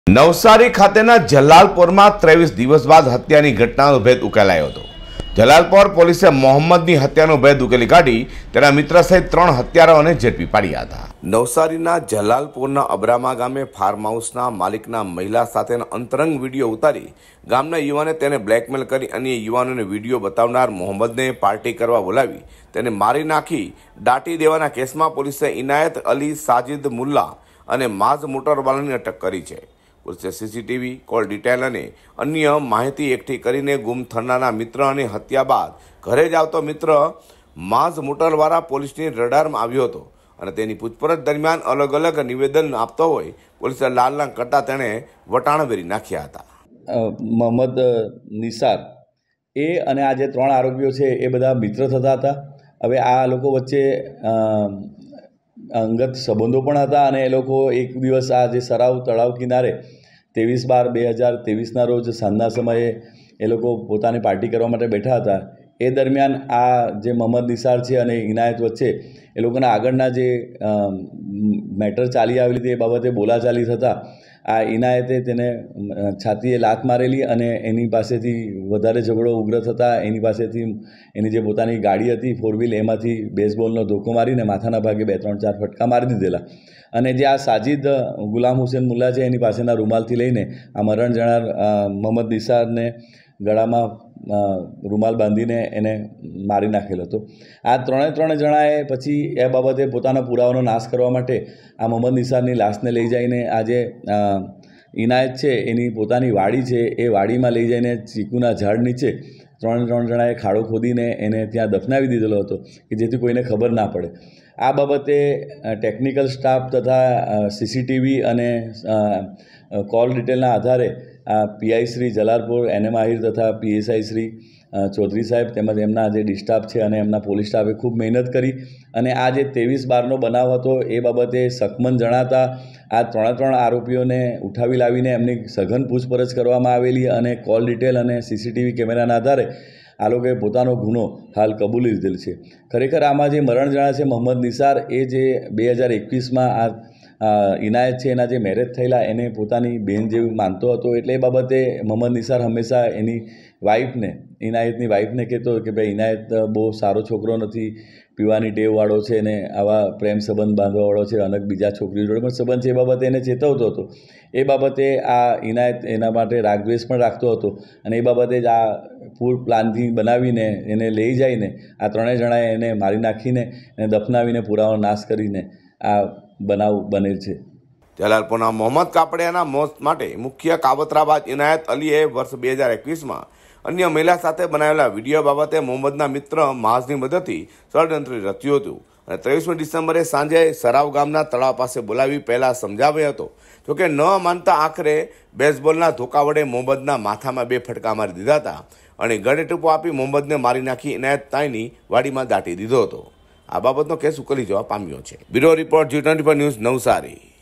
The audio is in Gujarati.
નવસારી ખાતેના જલાલપોરમાં 23 દિવસ બાદ હત્યાની ઘટનાનો ભેદ ઉકેલાયો હતો। જલાલપોર પોલીસે મોહમ્મદની હત્યાનો ભેદ ઉકેલી કાઢી તેના મિત્ર સહિત 3 હત્યારાઓને ઝડપી પાડ્યા હતા। નવસારીના જલાલપોરના અબ્રામા ગામે ફાર્મ હાઉસના માલિકના મહિલા સાથેનો અંતરંગ વિડીયો ઉતારી ગામના યુવાને તેને બ્લેકમેલ કરી અન્ય યુવાનોને વિડીયો બતાવનાર મોહમ્મદને પાર્ટી કરવા બોલાવી તેને મારી નાખી દાટી દેવાના કેસમાં પોલીસે ઇનાયત અલી, સાજિદ મુલ્લા અને માઝ મોટરવાલાની અટક કરી છે। પોલીસે સીસીટીવી કોલ ડિટેલ અને અન્ય માહિતી એકઠી કરીને ગુમ થનારના મિત્ર અને હત્યા બાદ ઘરે જ આવતો મિત્ર માઝ મોટરવાળા પોલીસની રડારમાં આવ્યો હતો અને તેની પૂછપરછ દરમિયાન અલગ અલગ નિવેદન આપતો હોય પોલીસે લાલના કરતા તેણે વટાણ વેરી નાખ્યા હતા। મોહમ્મદ નિસાર અને આ જે 3 આરોપીઓ છે એ બધા મિત્ર થતા હતા। હવે આ લોકો વચ્ચે અંગત સંબંધો પણ હતા અને એ લોકો એક દિવસ આ જે સરાવ તળાવ કિનારે 23/12/2023ના રોજ સાંજના સમયે એ લોકો પોતાની પાર્ટી કરવા માટે બેઠા હતા। એ દરમિયાન આ જે મોહમ્મદ નિસાર છે અને ઇનાયત વચ્ચે એ લોકોના આગળના જે મેટર ચાલી આવેલી હતી એ બાબતે બોલાચાલી થતાં આ ઇનાયતે તેને છાતીએ લાત મારેલી અને એની પાસેથી વધારે ઝઘડો ઉગ્ર થતાં એની પાસેથી એની જે પોતાની ગાડી હતી 4 વ્હીલ એમાંથી બેઝબોલનો ધોકો મારીને માથાના ભાગે 2-3-4 ફટકા મારી દીધેલા અને જે આ સાજિદ ગુલામ હુસેન મુલ્લા છે એની પાસેના રૂમાલથી લઈને આ મરણ જનાર મોહમ્મદ નિસારને ગળામાં રૂમાલ બાંધીને એને મારી નાખેલો હતો। આ 3 જણાએ પછી એ બાબતે પોતાના પુરાવાનો નાશ કરવા માટે આ મોહમ્મદ નિસારની લાશને લઈ જઈને આ જે ઇનાયત છે એની પોતાની વાડી છે એ વાડીમાં લઈ જઈને ચીકુના ઝાડ નીચે 3 જણાએ ખાડો ખોદીને એને ત્યાં દફનાવી દીધેલો હતો કે જેથી કોઈને ખબર ના પડે। આ બાબતે ટેકનિકલ સ્ટાફ તથા સીસીટીવી અને કોલ ડિટેલના આધારે પીઆઈ શ્રી જલાલપોર NM આહિર તથા PSI શ્રી ચૌધરી સાહેબ તેમજ એમના જે ડિસ્ટાફ છે અને એમના પોલીસ સ્ટાફે ખૂબ મહેનત કરી અને આ જે 23/12નો બનાવ હતો એ બાબતે સખમન જણાતા આ 3 આરોપીઓને ઉઠાવી લાવીને એમની સઘન પૂછપરછ કરવામાં આવેલી અને કોલ ડિટેલ અને સીસીટીવી કેમેરાના આધારે આ લોકોએ પોતાનો ગુનો હાલ કબૂલી લીધેલ છે। ખરેખર આમાં જે મરણ જણા છે મોહમ્મદ નિસાર એ જે 2021માં ઇનાયત છે એના જે મેરેજ થયેલા એને પોતાની બહેન જેવી માનતો હતો એટલે એ બાબતે મોહમ્મદ નિસાર હંમેશા એની વાઈફને ઇનાયતની વાઈફને કહેતો કે ભાઈ ઇનાયત બહુ સારો છોકરો નથી, પીવાની ટેવવાળો છે ને આવા પ્રેમ સંબંધ બાંધવાવાળો છે અને બીજા છોકરીઓ જોડે પણ સંબંધ છે એ બાબતે એને ચેતવતો હતો। એ બાબતે આ ઇનાયત એના માટે રાગદ્વેષ પણ રાખતો હતો અને એ બાબતે જ આ ફૂલ પ્લાનથી બનાવીને એને લઈ જઈને આ 3 જણાએ એને મારી નાખીને એને દફનાવીને પુરાવાનો નાશ કરીને આ બનાવ બનેલ છે। જલાલપોરના મોહમ્મદ કાપડિયાના મોત માટે મુખ્ય કાવતરાબાજ ઇનાયત અલીએ વર્ષ 2021માં અન્ય મહિલા સાથે બનાવેલા વિડીયો બાબતે મોહમ્મદના મિત્ર માઝની મદદથી ષડયંત્ર રચ્યું હતું અને 23મી ડિસેમ્બરે સાંજે સરાવ ગામના તળાવ પાસે બોલાવી પહેલાં સમજાવ્યો હતો જોકે ન માનતા આખરે બેઝબોલના ધોકા વડે મોહમ્મદના માથામાં 2 ફટકા મારી દીધા હતા અને ગળે ટૂંપો આપી મોહમ્મદને મારી નાખી ઇનાયત તાઈની વાડીમાં દાટી દીધો હતો। આ બાબતનો કેસ ઉકેલી જવા પામ્યો છે। Bureau report G24 news Navsari.